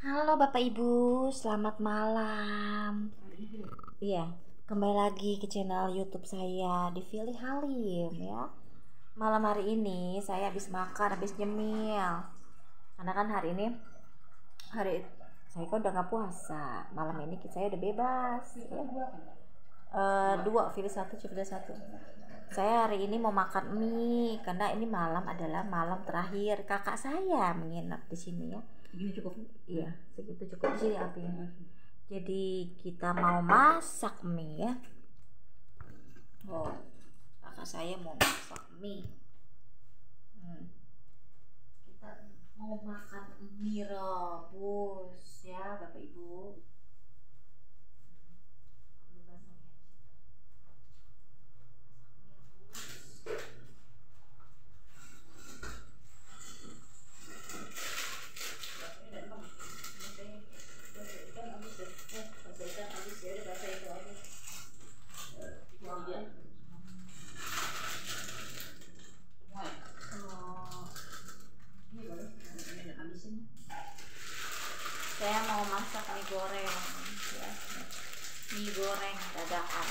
Halo Bapak Ibu, selamat malam. Iya, kembali lagi ke channel YouTube saya di Fili Halim ya. Malam hari ini saya habis makan, habis nyemil. Karena kan hari ini saya kan udah nggak puasa. Malam ini saya udah bebas. Ya. Dua, Fili satu, Fili satu. Saya hari ini mau makan mie karena ini malam adalah malam terakhir kakak saya menginap di sini ya. Segini cukup? Iya, segitu cukup di sini apinya. Jadi kita mau masak mie ya. Oh, kakak saya mau masak mie. Kita mau makan mie rebus ya, Bapak Ibu. Saya mau masak mie goreng ya. Mie goreng dadakan.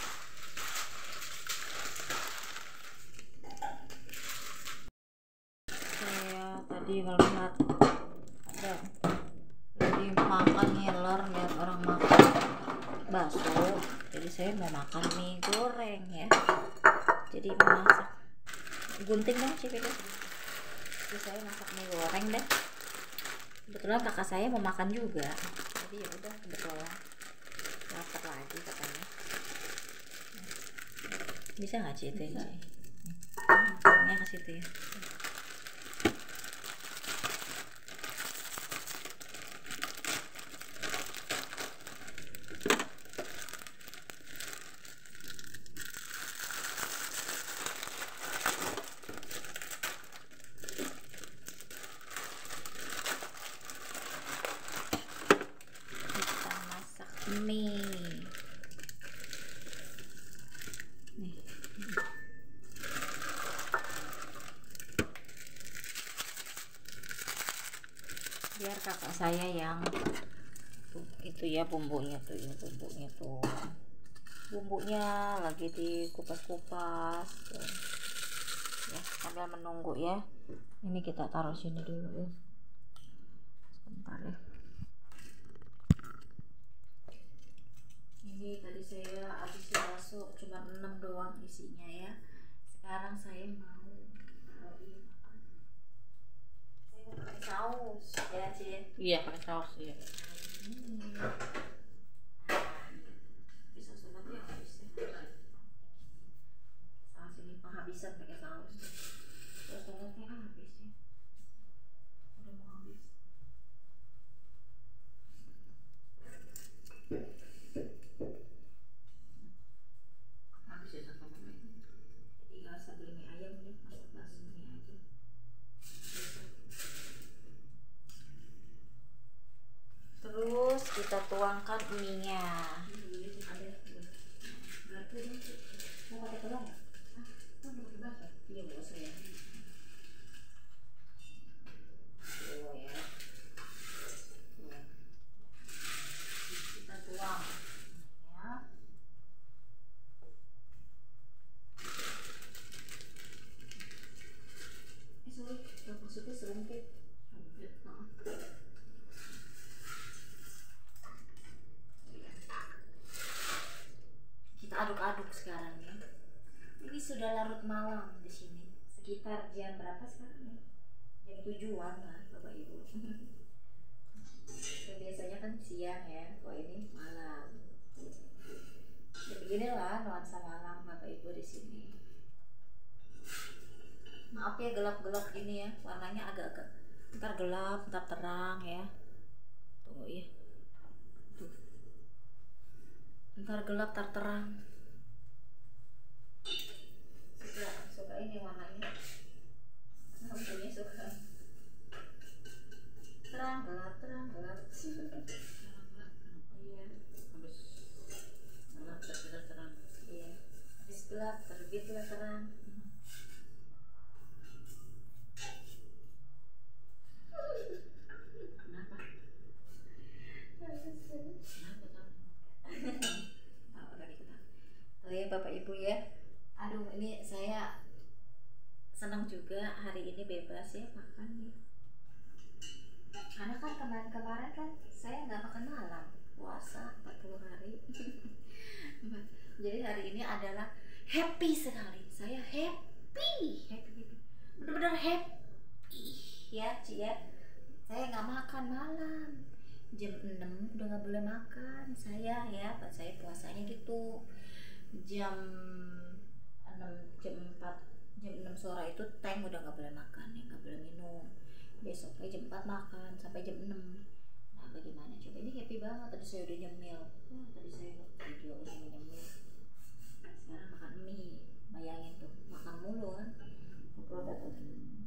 Saya tadi melihat ada lagi makan ngiler, lihat orang makan bakso, jadi saya mau makan mie goreng ya. Jadi masak gunting dong Cipi deh. Jadi saya masak mie goreng deh. Kebetulan kakak saya mau makan juga, jadi ya udah kebetulan lapar lagi katanya. Bisa nggak Ci itu ya? Ini ke situ ya. Mie nih. Biar kakak saya yang itu ya bumbunya tuh ya, bumbunya lagi dikupas-kupas tuh. Ya sambil menunggu ya, ini kita taruh sini dulu ya sebentar ya. Ini tadi saya habis bakso cuma 6 doang isinya ya. Sekarang saya mau taruhin saya mau pakai saus ya Cin. Iya, pakai saus ya. Bisa banget ya habis ya. Saus ini penghabisan pakai saus. Terus tomatnya kan habis ya. Udah mau habis. Habis ya sama ini. Jadi nggak usah beli mie ayam deh, masak bakso mie aja. Terus kita tuangkan mie-nya. Mau pakai telur nggak? Iya bakso ya. Oh ya. Kita tuang ya. Sorry, maksudnya serempet. Kita aduk-aduk sekarang ya. Ini sudah larut malam di sini. Sekitar jam berapa sekarang ya? Jam 7-an lah Bapak Ibu. Dan biasanya kan siang ya, kok ini malam. Ya beginilah nuansa malam Bapak Ibu di sini. Maaf ya gelap-gelap gini ya, warnanya agak-agak ntar gelap, ntar terang ya. Tunggu ya. Tuh. Ntar gelap, ntar terang. Suka ini warnanya. Lampunya suka terang gelap, terang gelap. Iya. Habis gelap terang. Iya. Habis gelap terbitlah terang. Jadi hari ini adalah happy sekali. Saya happy. Benar-benar happy ya, Ci ya. Saya nggak makan malam. Jam 6 udah nggak boleh makan saya ya. Saya puasanya gitu. Jam 6, jam 4, jam 6 sore itu teh udah nggak boleh makan ya, nggak boleh minum. Besoknya jam 4 makan sampai jam 6. Nah bagaimana coba, ini happy banget. Tadi saya udah nyemil. Tadi saya video udah nyemil. Sekarang makan mie. Bayangin tuh, makan mulu kan. Produk tuh.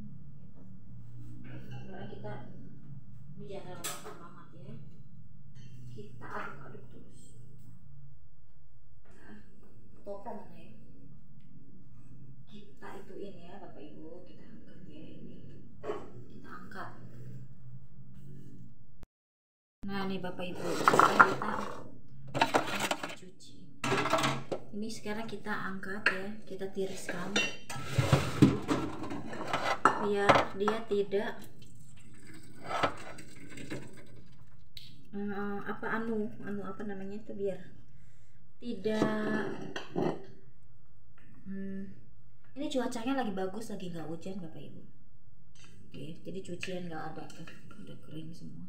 Karena kita ini jangan makan banget ya. Kita aduk-aduk terus. Nah, toko mana ya? Kita ituin ya Bapak Ibu, kita angkat ya ini. Kita angkat. Nah nih Bapak Ibu, sekarang kita cuci. Ini sekarang kita angkat ya, kita tiriskan biar dia tidak apa namanya itu, biar tidak ini cuacanya lagi bagus, lagi nggak hujan Bapak Ibu. Oke, jadi cucian nggak ada tuh, udah kering semua.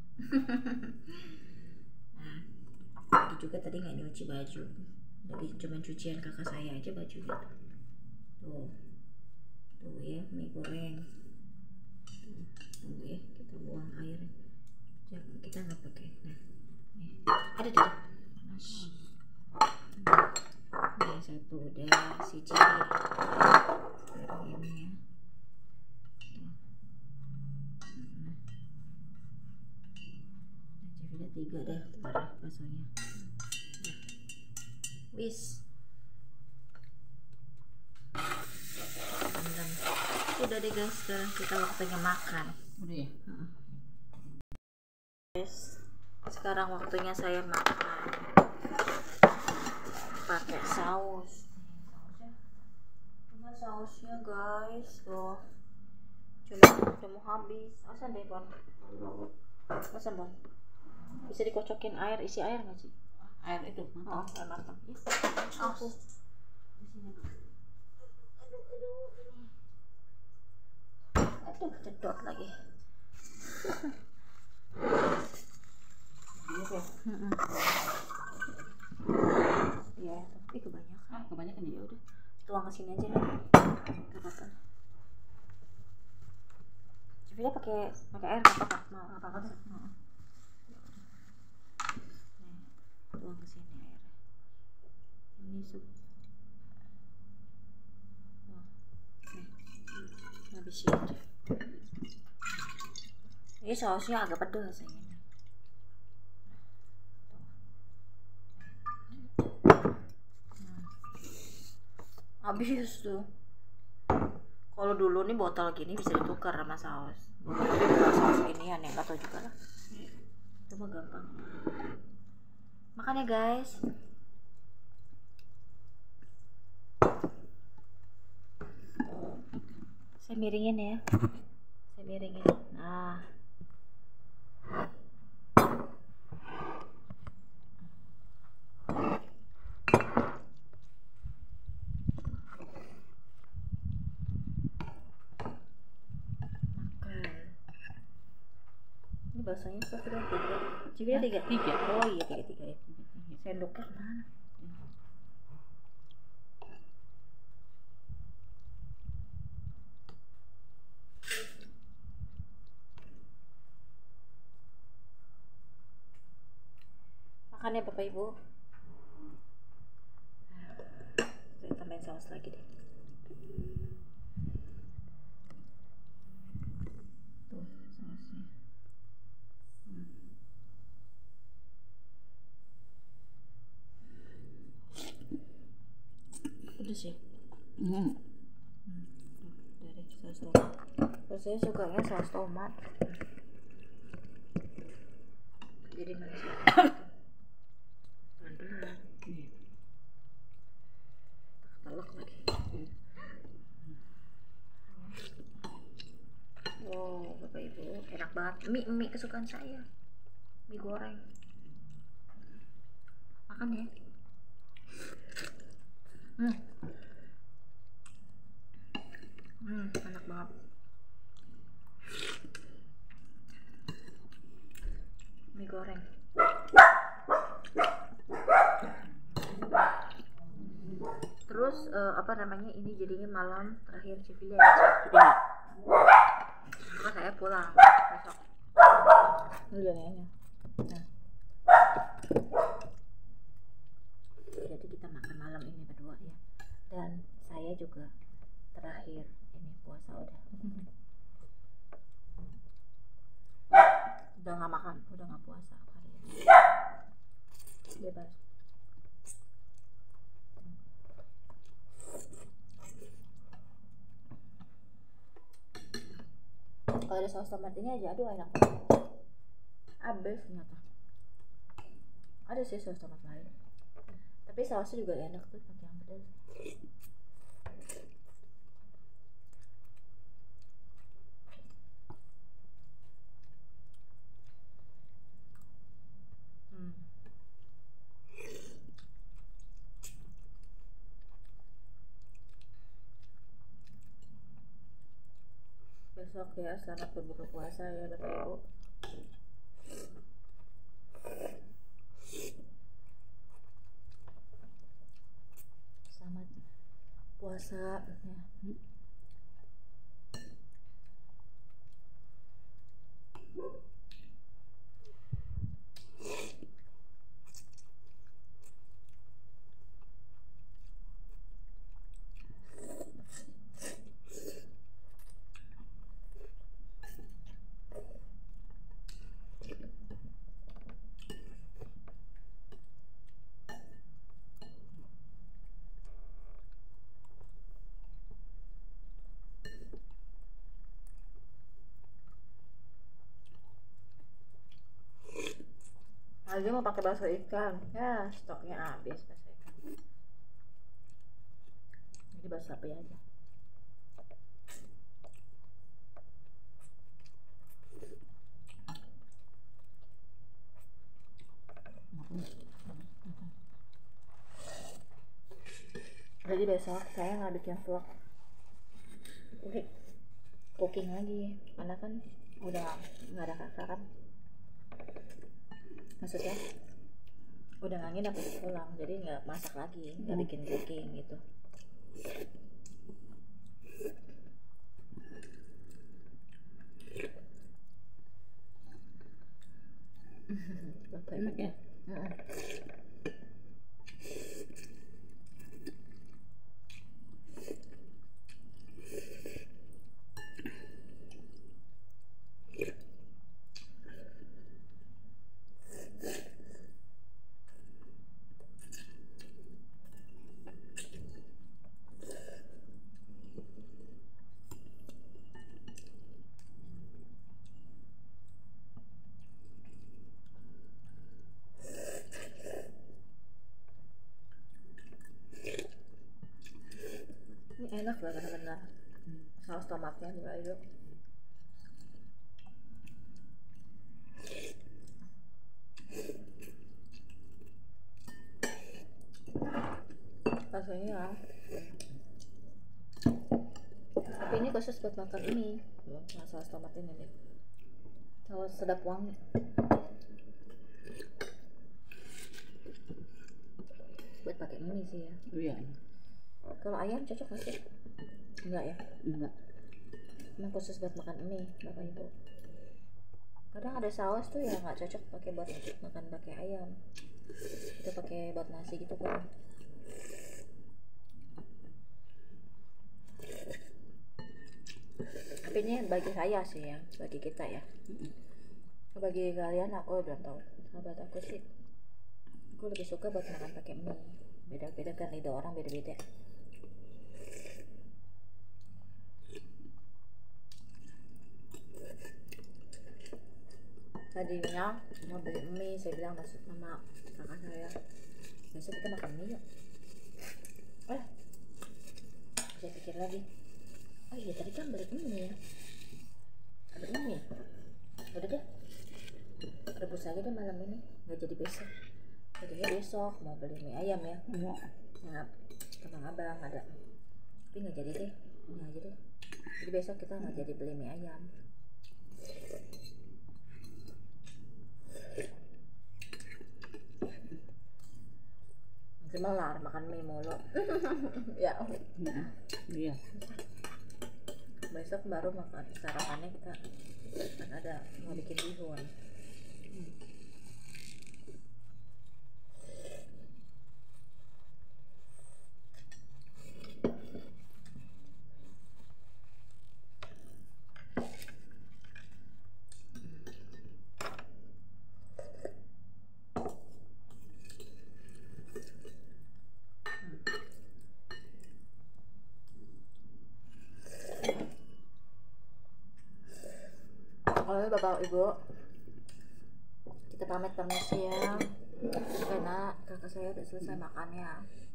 Nah, tadi juga tadi nggak nyuci baju, jadi cuma cucian kakak saya aja bajunya tuh ya, mie goreng tuh ya, kita buang air, kita nggak pakai. Nah nih ada di panas. Nih satu udah, siji sekarang ini ya. Nah, 3 dah baksonya. Wis. Udah deh guys, sekarang kita waktunya makan. Udah ya? Guys, sekarang waktunya saya makan. Pakai saus. Cuma sausnya guys, tuh. Cuma udah mau habis. Asan deh Bon. Asan Bon. Bisa dikocokin air, isi air nggak sih? Air itu Oh, air matang. Ya. Aku. Aduh, cedot lagi. Iya, tapi kebanyakan. Kebanyakan ya udah. Tuang ke sini aja deh. Enggak apa-apa. Civila pakai air enggak apa-apa. Mau apa-apa tuh. Nih, tuang ke sini airnya. Ini sup. Oh. Nih. Habisin aja. Ini sausnya agak pedas ini. Habis tuh. Kalau dulu nih botol gini bisa ditukar sama saus. Tapi bukan saus ginian ya, nggak tahu juga lah. Itu mah gampang. Makan ya guys. Saya miringin ya. Saya miringin. Nah. Bahasanya sudah 3. Cibia 3. Oh iya 3 ya. Sendoknya mana? Makan ya Bapak Ibu. Saya tambahin saus lagi deh. Tuh sausnya. Pedes ya? Dari saus tomat. Terus saya sukanya saus tomat. Jadi manis. Pelan-pelan. Telok lagi. Wow, Bapak Ibu, enak banget. Mie kesukaan saya. Mie goreng. Makan ya. Enak banget. Mie goreng. Terus apa namanya, ini jadinya malam terakhir Civili ya? Iya. Maka saya pulang besok. Ini kayaknya. Nah, jadi kita makan malam ini berdua ya. Dan saya juga terakhir ini puasa udah. Udah nggak makan, udah nggak puasa hari ini. Bebas. Kalau ada saus tomat ini aja, aduh enak banget. Abis ternyata. Ada sih saus tomat lain, tapi sausnya juga enak tuh pakai yang pedas. Besok ya, selamat berbuka puasa ya Bapak Ibu. Selamat puasa ya. Aja mau pakai bakso ikan, ya stoknya habis bakso ikan. Jadi bakso apa aja. Jadi besok saya nggak bikin vlog cooking lagi, karena kan udah nggak ada kakak kan. Maksudnya udah nggak nginep pulang, jadi nggak masak lagi, nggak bikin cooking gitu. Enak ya. Ini enak loh benar-benar. Saus tomatnya juga itu. Rasanya tapi ini khusus buat makan ini loh, saus tomat ini nih. Saus sedap wangi. Buat pakai mie sih ya. Iya. Kalau ayam cocok nggak sih? Enggak ya? Enggak. Emang khusus buat makan mie Bapak Ibu. Kadang ada saus tuh ya nggak cocok pakai buat makan pakai ayam. Itu pakai buat nasi gitu kan. Tapi ini bagi saya sih ya, bagi kita ya. Bagi kalian aku belum tahu. Buat aku sih, aku lebih suka buat makan pakai mie. Beda-beda kan, lidah orang beda-beda. Tadinya mau beli mie, saya bilang masuk sama kakak saya, besok kita makan mie yuk. Saya pikir lagi, oh iya tadi kan beli mie ya, ada mie, udah deh rebus aja deh malam ini, nggak jadi besok. Jadinya besok mau beli mie ayam ya. Iya. Nah, Abang ada, tapi nggak jadi deh, ini aja deh. Jadi besok kita nggak jadi beli mie ayam. Melar makan mie mulu. Ya. Iya. Besok baru makan sarapannya kita kan ada mau bikin bihun. Halo Bapak Ibu, kita pamit permisi ya, karena kakak saya udah selesai makannya.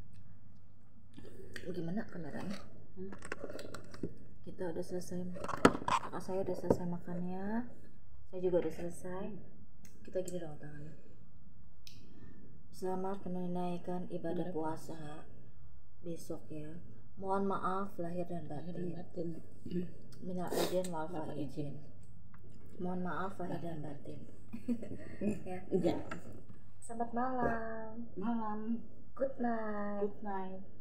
Gimana kameranya? Kita udah selesai, kakak saya udah selesai makannya, saya juga udah selesai. Kita gini dong tangannya. Selamat menunaikan ibadah puasa besok ya. Mohon maaf lahir dan batin. Minal aidin wal faizin. Mohon maaf lahir dan batin. Ya. Iya. Selamat malam. Malam. Good night. Good night.